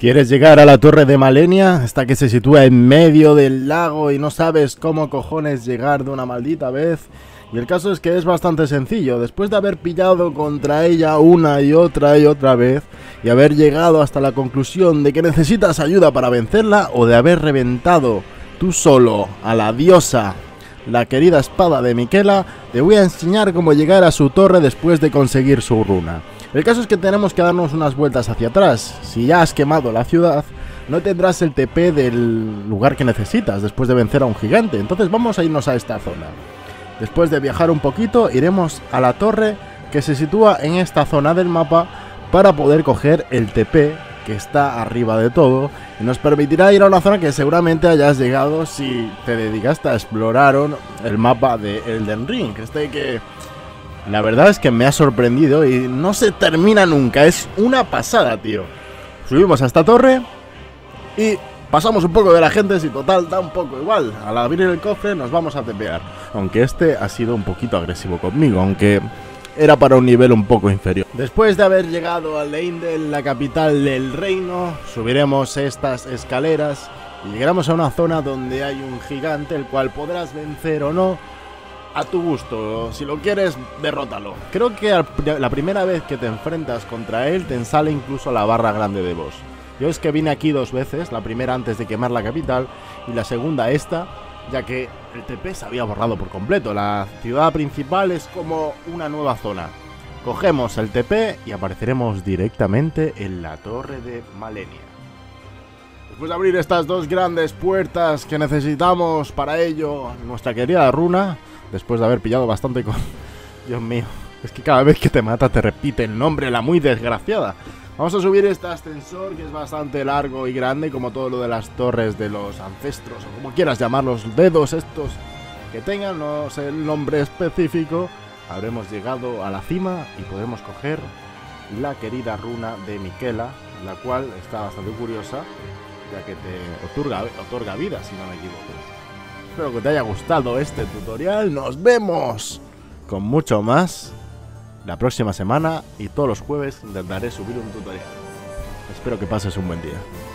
¿Quieres llegar a la Torre de Malenia? Esta que se sitúa en medio del lago y no sabes cómo cojones llegar de una maldita vez. Y el caso es que es bastante sencillo. Después de haber pillado contra ella una y otra vez, y haber llegado hasta la conclusión de que necesitas ayuda para vencerla, o de haber reventado tú solo a la diosa, la querida espada de Miquela, te voy a enseñar cómo llegar a su torre después de conseguir su runa. El caso es que tenemos que darnos unas vueltas hacia atrás. Si ya has quemado la ciudad, no tendrás el TP del lugar que necesitas después de vencer a un gigante. Entonces vamos a irnos a esta zona. Después de viajar un poquito, iremos a la torre que se sitúa en esta zona del mapa para poder coger el TP que está arriba de todo, y nos permitirá ir a una zona que seguramente hayas llegado si te dedicaste a explorar el mapa de Elden Ring. Que la verdad es que me ha sorprendido y no se termina nunca, es una pasada, tío. Subimos a esta torre y pasamos un poco de la gente, si total da un poco igual. Al abrir el cofre nos vamos a tepear, aunque este ha sido un poquito agresivo conmigo, aunque era para un nivel un poco inferior. Después de haber llegado a Leyndell, la capital del reino, subiremos estas escaleras y llegaremos a una zona donde hay un gigante, el cual podrás vencer o no a tu gusto. Si lo quieres, derrótalo. Creo que la primera vez que te enfrentas contra él te sale incluso la barra grande de boss. Yo es que vine aquí dos veces, la primera antes de quemar la capital y la segunda esta, ya que el TP se había borrado por completo. La ciudad principal es como una nueva zona. Cogemos el TP y apareceremos directamente en la Torre de Malenia. Después de abrir estas dos grandes puertas que necesitamos para ello nuestra querida runa, después de haber pillado bastante con... Dios mío, es que cada vez que te mata te repite el nombre, la muy desgraciada. Vamos a subir este ascensor que es bastante largo y grande, como todo lo de las torres de los ancestros, o como quieras llamar, los dedos estos que tengan, no sé el nombre específico. Habremos llegado a la cima y podremos coger la querida runa de Miquela, la cual está bastante curiosa, ya que te otorga vida, si no me equivoco. Espero que te haya gustado este tutorial. Nos vemos con mucho más la próxima semana y todos los jueves intentaré subir un tutorial. Espero que pases un buen día.